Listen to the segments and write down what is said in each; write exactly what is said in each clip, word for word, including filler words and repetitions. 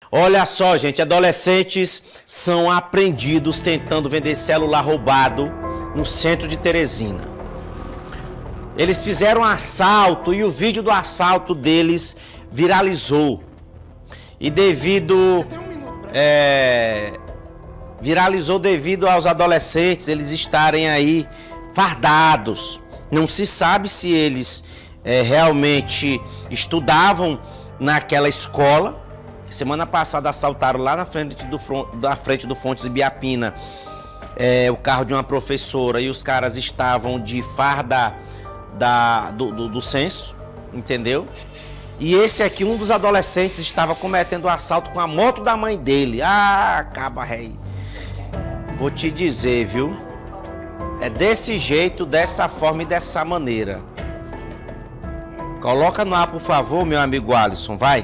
Olha só, gente, adolescentes são apreendidos tentando vender celular roubado no centro de Teresina. Eles fizeram um assalto e o vídeo do assalto deles viralizou. E devido... É, viralizou devido aos adolescentes eles estarem aí fardados. Não se sabe se eles é, realmente estudavam naquela escola. Semana passada assaltaram lá na frente do, da frente do Fontes Ibiapina é, o carro de uma professora e os caras estavam de farda da, do, do, do censo, entendeu? E esse aqui, um dos adolescentes, estava cometendo o assalto com a moto da mãe dele. Ah, acaba rei. Vou te dizer, viu? É desse jeito, dessa forma e dessa maneira. Coloca no ar, por favor, meu amigo Alisson, vai.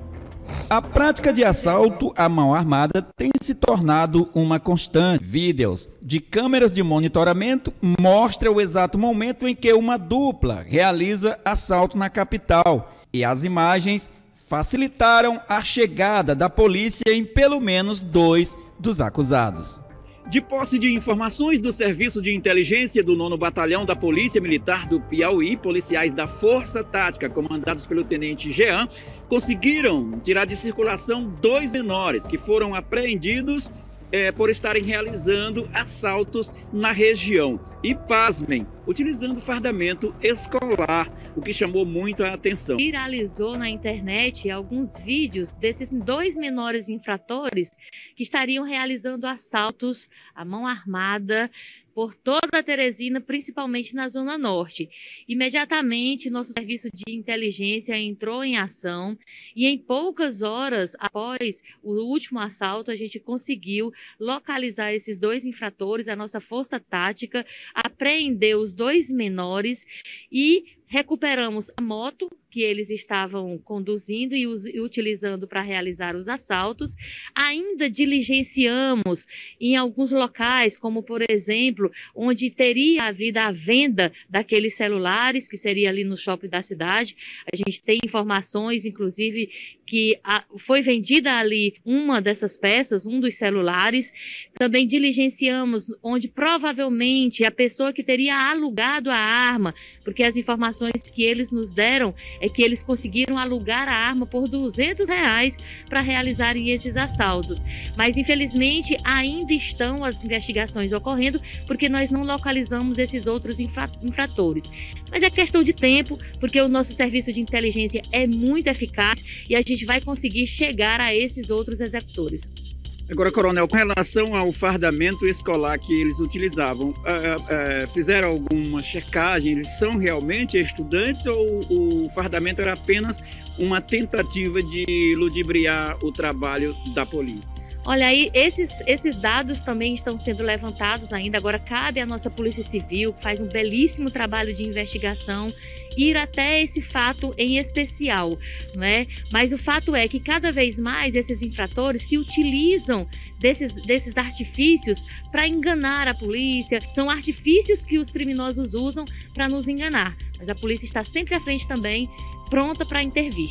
A prática de assalto à mão armada tem se tornado uma constante. Vídeos de câmeras de monitoramento mostram o exato momento em que uma dupla realiza assalto na capital. E as imagens facilitaram a chegada da polícia em pelo menos dois dos acusados. De posse de informações do Serviço de Inteligência do nono Batalhão da Polícia Militar do Piauí, policiais da Força Tática, comandados pelo Tenente Jean, conseguiram tirar de circulação dois menores que foram apreendidos é, por estarem realizando assaltos na região. E, pasmem, utilizando fardamento escolar, o que chamou muito a atenção. Viralizou na internet alguns vídeos desses dois menores infratores que estariam realizando assaltos à mão armada por toda a Teresina, principalmente na Zona Norte. Imediatamente, nosso serviço de inteligência entrou em ação e em poucas horas após o último assalto, a gente conseguiu localizar esses dois infratores, a nossa força tática apreendeu os dois menores e recuperamos a moto que eles estavam conduzindo e, us, e utilizando para realizar os assaltos. Ainda diligenciamos em alguns locais, como por exemplo, onde teria havido a venda daqueles celulares, que seria ali no shopping da cidade. A gente tem informações, inclusive, que a, foi vendida ali uma dessas peças, um dos celulares. Também diligenciamos onde provavelmente a pessoa que teria alugado a arma, porque as informações que eles nos deram é que eles conseguiram alugar a arma por duzentos reais para realizarem esses assaltos. Mas, infelizmente, ainda estão as investigações ocorrendo porque nós não localizamos esses outros infratores. Mas é questão de tempo, porque o nosso serviço de inteligência é muito eficaz e a gente vai conseguir chegar a esses outros executores. Agora, Coronel, com relação ao fardamento escolar que eles utilizavam, uh, uh, fizeram alguma checagem? Eles são realmente estudantes ou o fardamento era apenas uma tentativa de ludibriar o trabalho da polícia? Olha aí, esses, esses dados também estão sendo levantados ainda. Agora cabe à nossa Polícia Civil, que faz um belíssimo trabalho de investigação, ir até esse fato em especial, não é? Mas o fato é que cada vez mais esses infratores se utilizam desses, desses artifícios para enganar a polícia. São artifícios que os criminosos usam para nos enganar. Mas a polícia está sempre à frente também, pronta para intervir.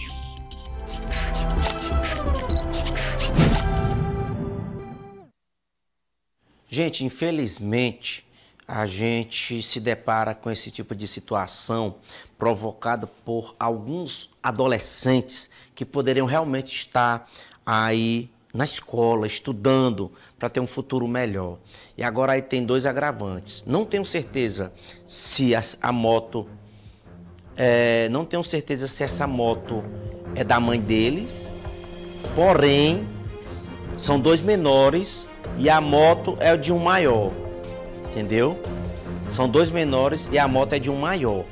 Gente, infelizmente, a gente se depara com esse tipo de situação provocada por alguns adolescentes que poderiam realmente estar aí na escola, estudando para ter um futuro melhor. E agora aí tem dois agravantes. Não tenho certeza se a, a moto, é, não tenho certeza se essa moto é da mãe deles, porém, são dois menores e a moto é de um maior, entendeu? São dois menores e a moto é de um maior.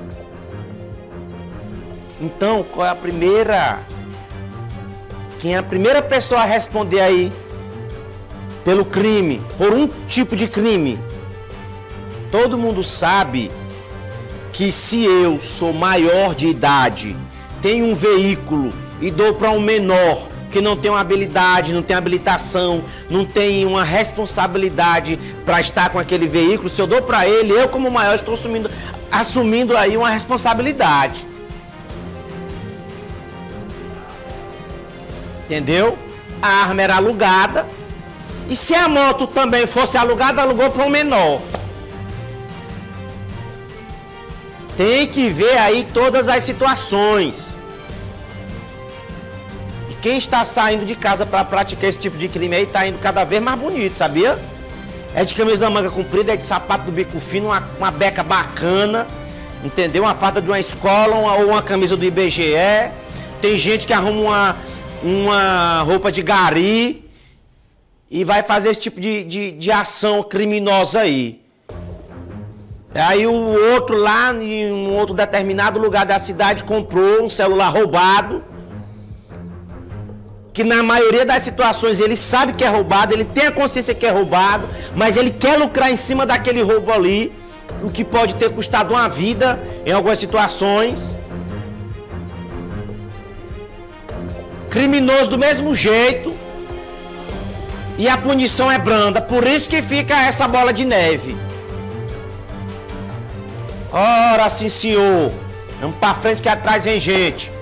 Então, qual é a primeira... Quem é a primeira pessoa a responder aí pelo crime, por um tipo de crime? Todo mundo sabe que se eu sou maior de idade, tenho um veículo e dou para um menor que não tem uma habilidade, não tem habilitação, não tem uma responsabilidade para estar com aquele veículo, se eu dou para ele, eu como maior estou assumindo, assumindo aí uma responsabilidade. Entendeu? a arma era alugada. E se a moto também fosse alugada, alugou para um menor. Tem que ver aí todas as situações. E quem está saindo de casa para praticar esse tipo de crime aí está indo cada vez mais bonito, sabia? É de camisa da manga comprida, é de sapato do bico fino, uma, uma beca bacana, entendeu? Uma farda de uma escola uma, ou uma camisa do I B G E. Tem gente que arruma uma, uma roupa de gari e vai fazer esse tipo de, de, de ação criminosa aí. Aí o outro lá, em um outro determinado lugar da cidade, comprou um celular roubado, que na maioria das situações ele sabe que é roubado, ele tem a consciência que é roubado, mas ele quer lucrar em cima daquele roubo ali, o que pode ter custado uma vida em algumas situações. Criminoso do mesmo jeito, e a punição é branda, por isso que fica essa bola de neve. Ora sim, senhor. Vamos pra frente que atrás vem gente.